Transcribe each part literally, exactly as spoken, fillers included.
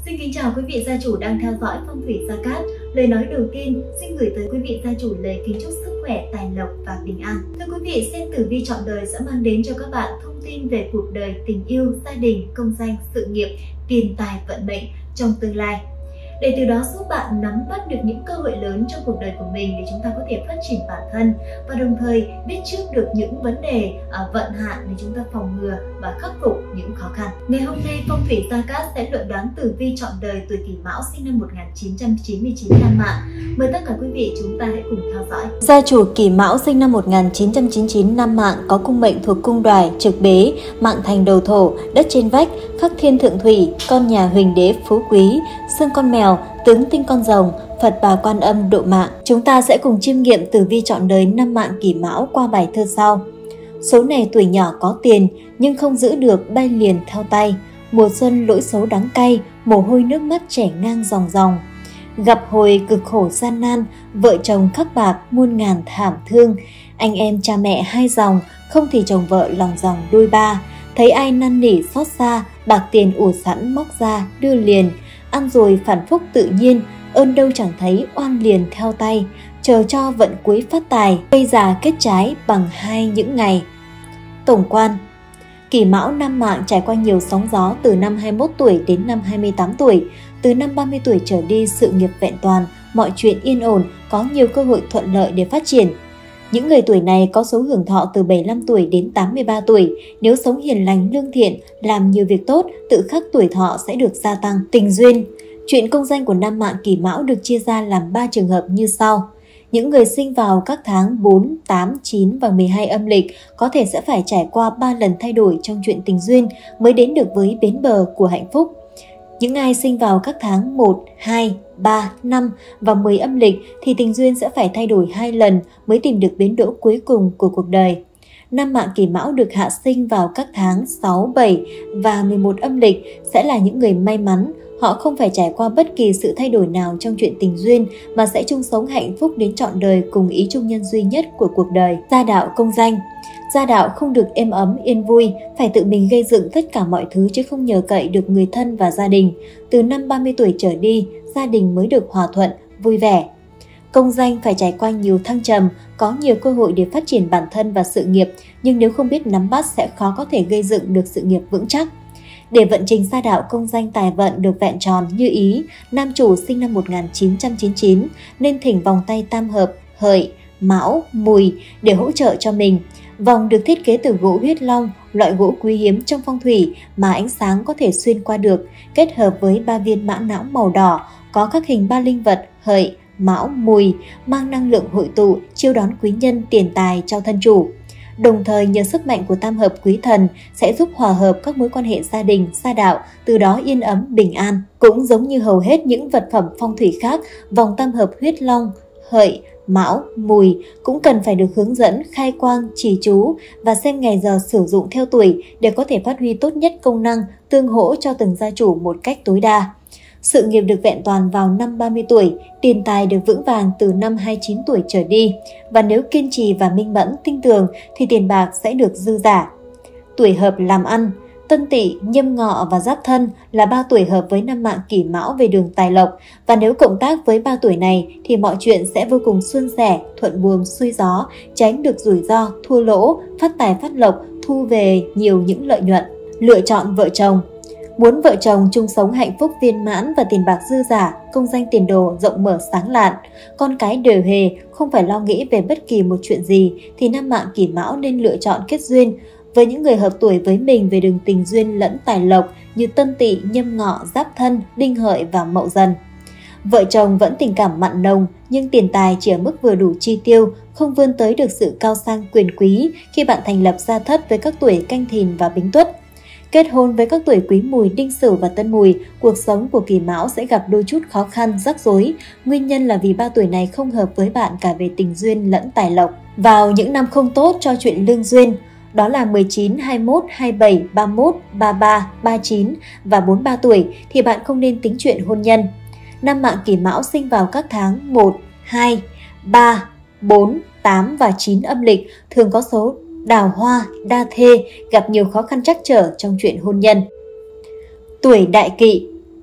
Xin kính chào quý vị gia chủ đang theo dõi Phong thủy Gia Cát. Lời nói đầu tiên xin gửi tới quý vị gia chủ lời kính chúc sức khỏe, tài lộc và bình an. Thưa quý vị, xem tử vi chọn đời sẽ mang đến cho các bạn thông tin về cuộc đời, tình yêu, gia đình, công danh, sự nghiệp, tiền tài, vận mệnh trong tương lai. Để từ đó giúp bạn nắm bắt được những cơ hội lớn trong cuộc đời của mình để chúng ta có thể phát triển bản thân và đồng thời biết trước được những vấn đề uh, vận hạn để chúng ta phòng ngừa và khắc phục những khó khăn. Ngày hôm nay Phong thủy Gia Cát sẽ luận đoán tử vi chọn đời tuổi Kỷ Mão sinh năm một nghìn chín trăm chín mươi chín nam mạng. Mời tất cả quý vị chúng ta hãy cùng theo dõi. Gia chủ Kỷ Mão sinh năm một nghìn chín trăm chín mươi chín nam mạng có cung mệnh thuộc cung Đoài, trực Bế, mạng thành đầu thổ, đất trên vách, khắc thiên thượng thủy, con nhà huỳnh đế phú quý, xương con mèo, tướng tinh con rồng, Phật Bà Quan Âm độ mạng. Chúng ta sẽ cùng chiêm nghiệm tử vi chọn đời năm mạng Kỷ Mão qua bài thơ sau. Số này tuổi nhỏ có tiền nhưng không giữ được, bay liền theo tay. Mùa xuân lỗi xấu đắng cay, mồ hôi nước mắt chảy ngang dòng dòng. Gặp hồi cực khổ gian nan, vợ chồng khắc bạc muôn ngàn thảm thương. Anh em cha mẹ hai dòng, không thì chồng vợ lòng dòng đôi ba. Thấy ai năn nỉ xót xa, bạc tiền ủ sẵn móc ra đưa liền. Ăn rồi phản phúc tự nhiên, ơn đâu chẳng thấy oan liền theo tay. Chờ cho vận cuối phát tài, cây già kết trái bằng hai những ngày. Tổng quan, Kỷ Mão năm mạng trải qua nhiều sóng gió từ năm hai mươi mốt tuổi đến năm hai mươi tám tuổi. Từ năm ba mươi tuổi trở đi, sự nghiệp vẹn toàn, mọi chuyện yên ổn, có nhiều cơ hội thuận lợi để phát triển. Những người tuổi này có số hưởng thọ từ bảy mươi lăm tuổi đến tám mươi ba tuổi. Nếu sống hiền lành, lương thiện, làm nhiều việc tốt, tự khắc tuổi thọ sẽ được gia tăng. Tình duyên, chuyện công danh của năm mạng Kỷ Mão được chia ra làm ba trường hợp như sau. Những người sinh vào các tháng bốn, tám, chín và mười hai âm lịch có thể sẽ phải trải qua ba lần thay đổi trong chuyện tình duyên mới đến được với bến bờ của hạnh phúc. Những ai sinh vào các tháng một, hai, ba, năm và mười âm lịch thì tình duyên sẽ phải thay đổi hai lần mới tìm được bến đỗ cuối cùng của cuộc đời. Năm mạng Kỷ Mão được hạ sinh vào các tháng sáu, bảy và mười một âm lịch sẽ là những người may mắn. Họ không phải trải qua bất kỳ sự thay đổi nào trong chuyện tình duyên mà sẽ chung sống hạnh phúc đến trọn đời cùng ý chung nhân duy nhất của cuộc đời. Gia đạo công danh, gia đạo không được êm ấm yên vui, phải tự mình gây dựng tất cả mọi thứ chứ không nhờ cậy được người thân và gia đình. Từ năm ba mươi tuổi trở đi, gia đình mới được hòa thuận, vui vẻ. Công danh phải trải qua nhiều thăng trầm, có nhiều cơ hội để phát triển bản thân và sự nghiệp, nhưng nếu không biết nắm bắt sẽ khó có thể gây dựng được sự nghiệp vững chắc. Để vận trình gia đạo công danh tài vận được vẹn tròn như ý, nam chủ sinh năm một nghìn chín trăm chín mươi chín nên thỉnh vòng tay tam hợp Hợi, Mão, Mùi để hỗ trợ cho mình. Vòng được thiết kế từ gỗ huyết long, loại gỗ quý hiếm trong phong thủy mà ánh sáng có thể xuyên qua được, kết hợp với ba viên mã não màu đỏ có các hình ba linh vật Hợi, Mão, Mùi mang năng lượng hội tụ, chiêu đón quý nhân tiền tài cho thân chủ. Đồng thời nhờ sức mạnh của tam hợp quý thần sẽ giúp hòa hợp các mối quan hệ gia đình, gia đạo, từ đó yên ấm, bình an. Cũng giống như hầu hết những vật phẩm phong thủy khác, vòng tam hợp huyết long, Hợi, Mão, Mùi cũng cần phải được hướng dẫn, khai quang, trì chú và xem ngày giờ sử dụng theo tuổi để có thể phát huy tốt nhất công năng, tương hỗ cho từng gia chủ một cách tối đa. Sự nghiệp được vẹn toàn vào năm ba mươi tuổi, tiền tài được vững vàng từ năm hai mươi chín tuổi trở đi. Và nếu kiên trì và minh mẫn, tinh tường thì tiền bạc sẽ được dư giả. Tuổi hợp làm ăn, Tân Tỵ, Nhâm Ngọ và Giáp Thân là ba tuổi hợp với năm mạng Kỷ Mão về đường tài lộc. Và nếu cộng tác với ba tuổi này thì mọi chuyện sẽ vô cùng suôn sẻ, thuận buồm xuôi gió, tránh được rủi ro, thua lỗ, phát tài phát lộc, thu về nhiều những lợi nhuận. Lựa chọn vợ chồng, muốn vợ chồng chung sống hạnh phúc viên mãn và tiền bạc dư giả, công danh tiền đồ rộng mở sáng lạn, con cái đều hề, không phải lo nghĩ về bất kỳ một chuyện gì thì năm mạng Kỷ Mão nên lựa chọn kết duyên với những người hợp tuổi với mình về đường tình duyên lẫn tài lộc như Tân Tỵ, Nhâm Ngọ, Giáp Thân, Đinh Hợi và Mậu Dần. Vợ chồng vẫn tình cảm mặn nồng nhưng tiền tài chỉ ở mức vừa đủ chi tiêu, không vươn tới được sự cao sang quyền quý khi bạn thành lập gia thất với các tuổi Canh Thìn và Bính Tuất. Kết hôn với các tuổi Quý Mùi, Đinh Sửu và Tân Mùi, cuộc sống của Kỷ Mão sẽ gặp đôi chút khó khăn, rắc rối. Nguyên nhân là vì ba tuổi này không hợp với bạn cả về tình duyên lẫn tài lộc. Vào những năm không tốt cho chuyện lương duyên, đó là mười chín, hai mươi mốt, hai mươi bảy, ba mươi mốt, ba mươi ba, ba mươi chín và bốn mươi ba tuổi thì bạn không nên tính chuyện hôn nhân. Năm mạng Kỷ Mão sinh vào các tháng một, hai, ba, bốn, tám và chín âm lịch thường có số đào hoa, đa thê, gặp nhiều khó khăn trắc trở trong chuyện hôn nhân. Tuổi Đại Kỵ,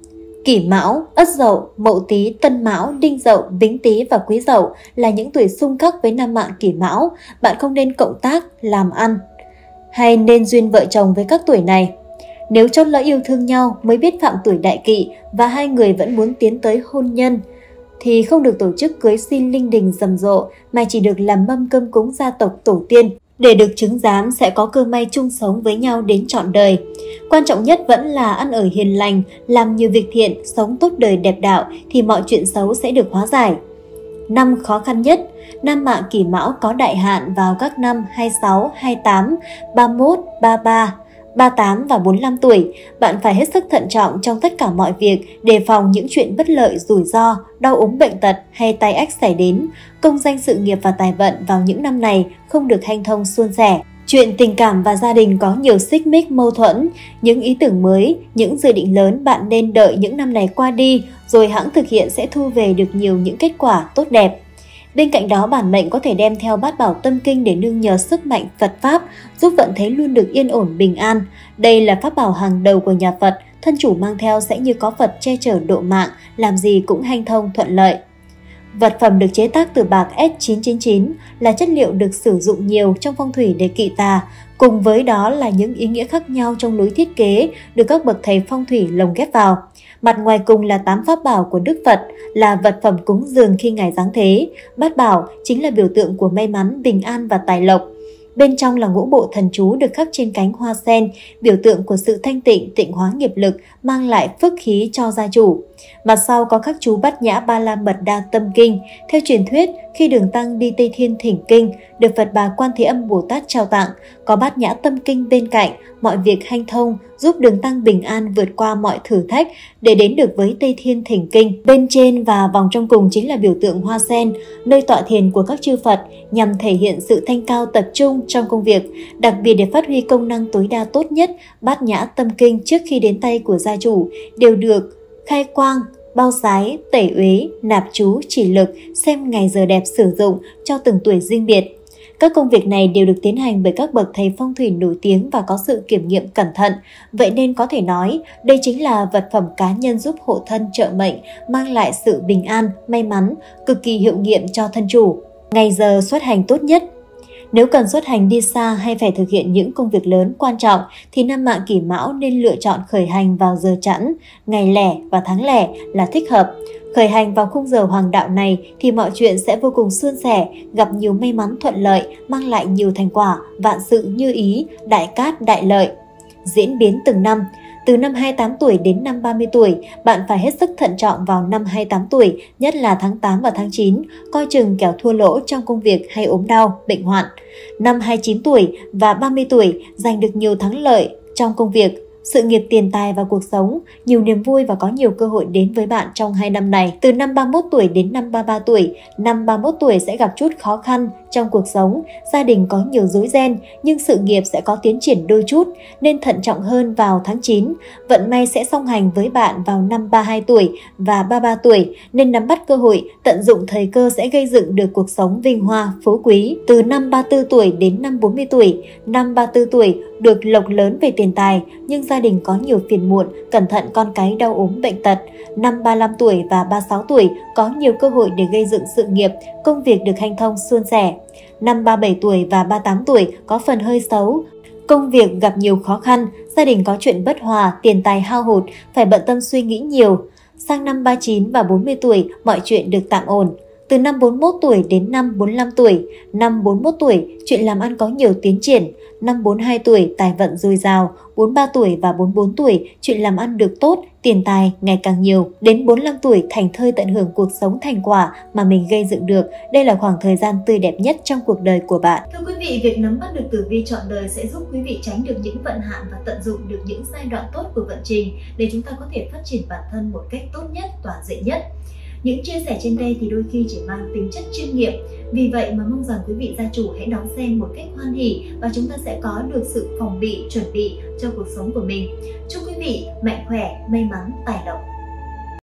Kỷ Mão, Ất Dậu, Mậu Tý, Tân Mão, Đinh Dậu, Bính Tý và Quý Dậu là những tuổi xung khắc với nam mạng Kỷ Mão. Bạn không nên cộng tác, làm ăn hay nên duyên vợ chồng với các tuổi này. Nếu chót lỡ yêu thương nhau mới biết phạm tuổi đại kỵ và hai người vẫn muốn tiến tới hôn nhân thì không được tổ chức cưới xin linh đình rầm rộ mà chỉ được làm mâm cơm cúng gia tộc tổ tiên để được chứng giám sẽ có cơ may chung sống với nhau đến trọn đời. Quan trọng nhất vẫn là ăn ở hiền lành, làm nhiều việc thiện, sống tốt đời đẹp đạo thì mọi chuyện xấu sẽ được hóa giải. Năm khó khăn nhất, nam mạng Kỷ Mão có đại hạn vào các năm hai mươi sáu, hai mươi tám, ba mươi mốt, ba mươi ba, ba mươi tám và bốn mươi lăm tuổi. Bạn phải hết sức thận trọng trong tất cả mọi việc, đề phòng những chuyện bất lợi, rủi ro, đau ốm bệnh tật hay tai ách xảy đến. Công danh sự nghiệp và tài vận vào những năm này không được hanh thông suôn sẻ. Chuyện tình cảm và gia đình có nhiều xích mích mâu thuẫn, những ý tưởng mới, những dự định lớn bạn nên đợi những năm này qua đi rồi hẵng thực hiện sẽ thu về được nhiều những kết quả tốt đẹp. Bên cạnh đó, bản mệnh có thể đem theo bát bảo tâm kinh để nương nhờ sức mạnh Phật Pháp, giúp vận thế luôn được yên ổn bình an. Đây là pháp bảo hàng đầu của nhà Phật, thân chủ mang theo sẽ như có Phật che chở độ mạng, làm gì cũng hanh thông thuận lợi. Vật phẩm được chế tác từ bạc S chín chín chín là chất liệu được sử dụng nhiều trong phong thủy để kỵ tà, cùng với đó là những ý nghĩa khác nhau trong lối thiết kế được các bậc thầy phong thủy lồng ghép vào. Mặt ngoài cùng là tám pháp bảo của Đức Phật, là vật phẩm cúng dường khi Ngài giáng thế. Bát bảo chính là biểu tượng của may mắn, bình an và tài lộc. Bên trong là ngũ bộ thần chú được khắc trên cánh hoa sen, biểu tượng của sự thanh tịnh, tịnh hóa nghiệp lực, mang lại phước khí cho gia chủ. Mặt sau có khắc chú Bát Nhã Ba La Mật Đa Tâm Kinh. Theo truyền thuyết, khi Đường Tăng đi Tây Thiên thỉnh kinh, được Phật Bà Quan Thế Âm Bồ Tát trao tặng, có Bát Nhã Tâm Kinh bên cạnh, mọi việc hanh thông, giúp Đường Tăng bình an vượt qua mọi thử thách để đến được với Tây Thiên thỉnh kinh. Bên trên và vòng trong cùng chính là biểu tượng hoa sen, nơi tọa thiền của các chư Phật, nhằm thể hiện sự thanh cao tập trung trong công việc. Đặc biệt để phát huy công năng tối đa tốt nhất, Bát Nhã Tâm Kinh trước khi đến tay của gia chủ đều được khai quang, bao sái, tẩy uế, nạp chú, chỉ lực, xem ngày giờ đẹp sử dụng cho từng tuổi riêng biệt. Các công việc này đều được tiến hành bởi các bậc thầy phong thủy nổi tiếng và có sự kiểm nghiệm cẩn thận. Vậy nên có thể nói, đây chính là vật phẩm cá nhân giúp hộ thân trợ mệnh, mang lại sự bình an, may mắn, cực kỳ hiệu nghiệm cho thân chủ. Ngày giờ xuất hành tốt nhất. Nếu cần xuất hành đi xa hay phải thực hiện những công việc lớn quan trọng thì nam mạng Kỷ Mão nên lựa chọn khởi hành vào giờ chẵn, ngày lẻ và tháng lẻ là thích hợp. Khởi hành vào khung giờ hoàng đạo này thì mọi chuyện sẽ vô cùng suôn sẻ, gặp nhiều may mắn thuận lợi, mang lại nhiều thành quả, vạn sự như ý, đại cát đại lợi. Diễn biến từng năm. Từ năm hai mươi tám tuổi đến năm ba mươi tuổi, bạn phải hết sức thận trọng vào năm hai mươi tám tuổi, nhất là tháng tám và tháng chín, coi chừng kẻo thua lỗ trong công việc hay ốm đau, bệnh hoạn. Năm hai mươi chín tuổi và ba mươi tuổi, giành được nhiều thắng lợi trong công việc, sự nghiệp, tiền tài và cuộc sống, nhiều niềm vui và có nhiều cơ hội đến với bạn trong hai năm này. Từ năm ba mươi mốt tuổi đến năm ba mươi ba tuổi, năm ba mươi mốt tuổi sẽ gặp chút khó khăn trong cuộc sống, gia đình có nhiều rối ren nhưng sự nghiệp sẽ có tiến triển đôi chút nên thận trọng hơn vào tháng chín. Vận may sẽ song hành với bạn vào năm ba mươi hai tuổi và ba mươi ba tuổi nên nắm bắt cơ hội, tận dụng thời cơ sẽ gây dựng được cuộc sống vinh hoa, phú quý. Từ năm ba mươi tư tuổi đến năm bốn mươi tuổi, năm ba mươi tư tuổi được lộc lớn về tiền tài nhưng gia đình có nhiều phiền muộn, cẩn thận con cái đau ốm bệnh tật. Năm ba mươi lăm tuổi và ba mươi sáu tuổi có nhiều cơ hội để gây dựng sự nghiệp, công việc được hanh thông suôn sẻ. Năm ba mươi bảy tuổi và ba mươi tám tuổi có phần hơi xấu, công việc gặp nhiều khó khăn, gia đình có chuyện bất hòa, tiền tài hao hụt, phải bận tâm suy nghĩ nhiều. Sang năm ba mươi chín và bốn mươi tuổi, mọi chuyện được tạm ổn. Từ năm bốn mươi mốt tuổi đến năm bốn mươi lăm tuổi, năm bốn mươi mốt tuổi, chuyện làm ăn có nhiều tiến triển. Năm bốn mươi hai tuổi, tài vận dồi dào. bốn mươi ba tuổi và bốn mươi bốn tuổi, chuyện làm ăn được tốt, tiền tài ngày càng nhiều. Đến bốn mươi lăm tuổi, thành thơi tận hưởng cuộc sống thành quả mà mình gây dựng được. Đây là khoảng thời gian tươi đẹp nhất trong cuộc đời của bạn. Thưa quý vị, việc nắm bắt được tử vi chọn đời sẽ giúp quý vị tránh được những vận hạn và tận dụng được những giai đoạn tốt của vận trình để chúng ta có thể phát triển bản thân một cách tốt nhất, toàn diện nhất. Những chia sẻ trên đây thì đôi khi chỉ mang tính chất chuyên nghiệp. Vì vậy mà mong rằng quý vị gia chủ hãy đón xem một cách hoan hỉ và chúng ta sẽ có được sự phòng bị, chuẩn bị cho cuộc sống của mình. Chúc quý vị mạnh khỏe, may mắn, tài lộc.